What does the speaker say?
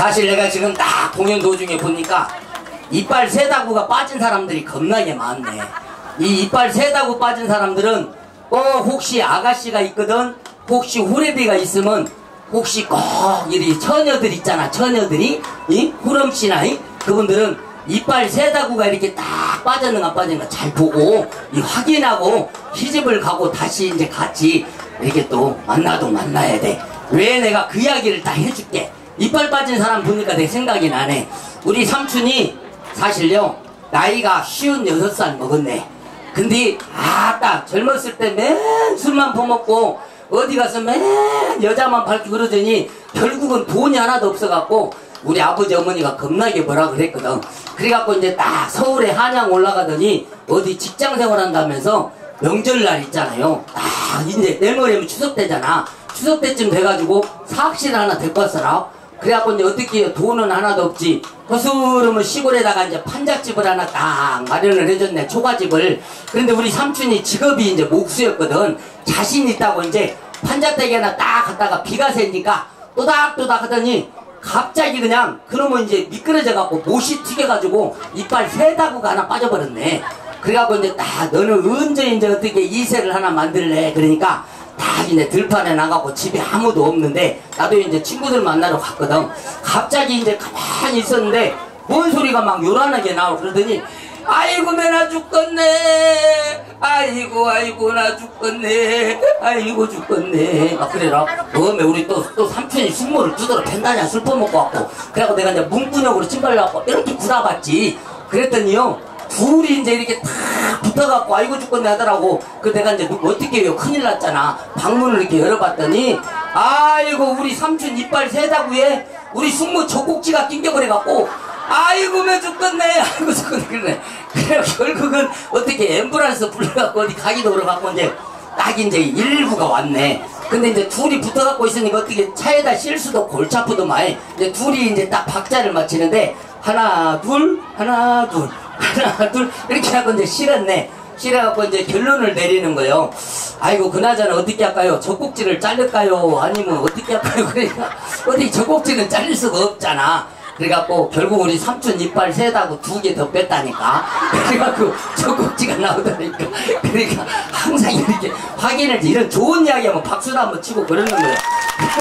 사실 내가 지금 딱 공연 도중에 보니까 이빨 세다구가 빠진 사람들이 겁나게 많네. 이 이빨 세다구 빠진 사람들은 혹시 아가씨가 있거든, 혹시 후레비가 있으면 혹시 꼭 이 처녀들 있잖아, 처녀들이 이 후렴씨나 그분들은 이빨 세다구가 이렇게 딱 빠졌는가 안 빠졌는가 잘 보고 확인하고 시집을 가고 다시 이제 같이 이렇게 또 만나야 돼. 왜 내가 그 이야기를 다 해줄게. 이빨 빠진 사람 보니까 내 생각이 나네. 우리 삼촌이 사실요 나이가 56살 먹었네. 근데 딱 젊었을 때 맨 술만 퍼먹고 어디 가서 맨 여자만 밟고 그러더니 결국은 돈이 하나도 없어갖고 우리 아버지 어머니가 겁나게 뭐라 그랬거든. 그래갖고 이제 딱 서울에 한양 올라가더니 어디 직장 생활한다면서 명절날 있잖아요. 딱 이제 내일 모레면 추석 때잖아. 추석 때쯤 돼가지고 사학실 하나 데리고 왔어라. 그래갖고 이제 어떻게 해요? 돈은 하나도 없지. 허스름은 시골에다가 이제 판잣집을 하나 딱 마련을 해줬네. 초가집을. 그런데 우리 삼촌이 직업이 이제 목수였거든. 자신 있다고 이제 판잣대기 하나 딱 갖다가 비가 새니까 또닥또닥 하더니 갑자기 그냥 그러면 이제 미끄러져 갖고 못이 튀겨가지고 이빨 세다구가 하나 빠져버렸네. 그래갖고 이제 딱 너는 언제 이제 어떻게 이세를 하나 만들래? 그러니까 딱 이제 들판에 나가고 집에 아무도 없는데 나도 이제 친구들 만나러 갔거든. 갑자기 이제 가만히 있었는데 뭔 소리가 막 요란하게 나오고 그러더니 아이고 나 죽겠네. 아이고 나 죽겠네. 아이고 죽겠네. 막 그래라. 그다음에 우리 또 삼촌이 숙모를 두드러 팬다냐 술 퍼먹고 왔고. 그래갖고 내가 이제 문구녕으로 찜발려갖고 이렇게 구라봤지. 그랬더니요 둘이 이제 이렇게 탁 붙어갖고 아이고 죽겠네 하더라고. 그 내가 이제 어떻게 해요? 큰일 났잖아. 방문을 이렇게 열어봤더니 아이고 우리 삼촌 이빨 세다구에 우리 숙모 젖꼭지가 낑겨버려갖고 아이고 매 죽겠네. 아이고 죽겠네. 그러네. 그래 결국은 어떻게 앰뷸런스 불러갖고 어디 가기도 그래갖고 이제 딱 이제 일부가 왔네. 근데 이제 둘이 붙어갖고 있으니까 어떻게 차에다 실 수도 골치 아프도 마이. 이제 둘이 이제 딱 박자를 맞히는데 하나 둘 이렇게 하고 이제 실었네. 실어갖고 이제 결론을 내리는 거예요. 아이고 그나저나 어떻게 할까요? 젖꼭지를 자를까요? 아니면 어떻게 할까요? 그러니까 어디 젖꼭지는 자를 수가 없잖아. 그래갖고 결국 우리 삼촌 이빨 세다고 2개 더 뺐다니까. 그래갖고 젖꼭지가 나오다니까. 그러니까 항상 이렇게 확인을 이런 좋은 이야기하면 박수를 한번 치고 그러는 거예요.